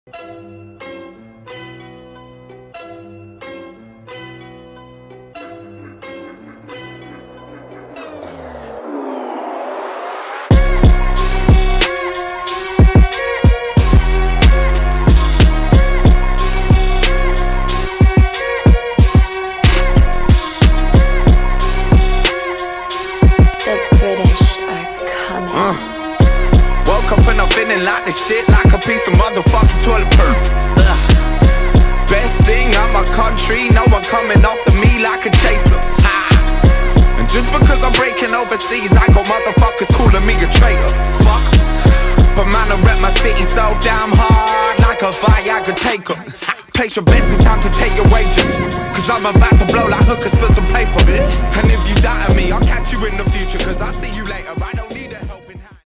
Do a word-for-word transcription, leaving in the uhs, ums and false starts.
Like this shit like a piece of motherfucking toilet paper. Ugh. Best thing, I'm a country, no one coming after me like a chaser. Ha. And just because I'm breaking overseas, I got motherfuckers calling me a traitor. Fuck. But man, I rep my city so damn hard, like a Viagra taker. Place your business, time to take your wages, cause I'm about to blow like hookers for some paper. And if you doubt me, I'll catch you in the future, cause I'll see you later.